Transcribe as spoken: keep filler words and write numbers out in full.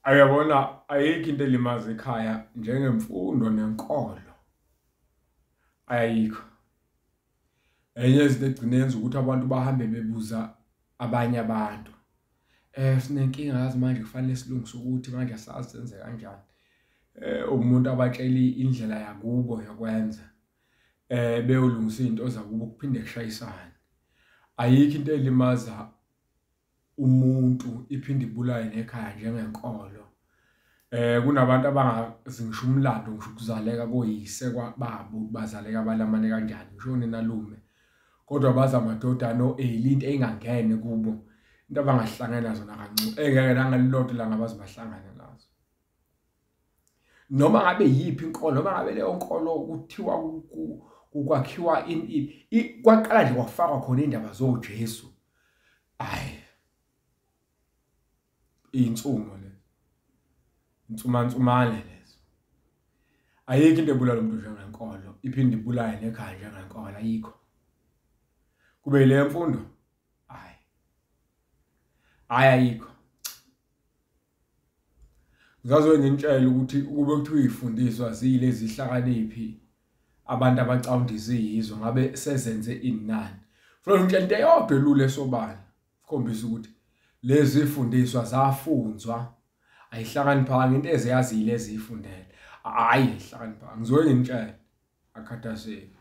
Ayabona ayikho into elimaza ekhaya njengemfundo nenkolo. Ayikho. Enye izinto egcina yenza ukuthi abantu bahambe bebuza abanye abantu. Eh sinenkinga yazi manje kufanele silungise ukuthi manje asazi senze kanjani. Eh umuntu abatsheli indlela yakubo yokwenza. Eh beyolungisa izinto zakubo kuphinde kushayisana. Ayikho into elimaza umuntu iphinde ibulaye nekhaya njengenkolo. Eh kunabantu abangazi ngisho umlando ngisho ukuzaleka koyise kwababo bazaleka balamane kanjani ngisho nenalume kodwa baza amadodana oEli into engangene kubo into abangahlangana nazo nakancu engeke nangalilodwa la ngabazi bahlangana nazo noma ngabe yipi inkolo noma ngabe leyo nkolo kuthiwa ukwakhiwa kwaqala nje kwafakwa khona indaba zoJesu. Ayi insumo le insumansumane lezo ayikho into ebulala umuntu njengenkolo iphinde ibulaye nekhaya njengenkolo ayikho kube le mfundo hayi hayi ayikho ngazwe ngintshela ukuthi kube kuthiwa izifundiswa zilezi zihlakaniphi abantu abacawundisa izizwe ngabe sezenze inani futhi ngitshela into eyodwa elule sobala ukhombisa ukuthi lezi zifundiswa zafunzwa ayihlakaniphanga into eziyazile ezifundele hayi ihlakanipha ngizwe ngintshela akhathazeki.